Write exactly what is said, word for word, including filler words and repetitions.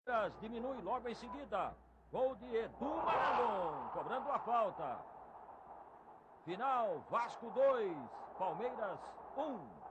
Diminui logo em seguida. Gol de Edu Marandon, cobrando a falta. Final, Vasco dois, Palmeiras um.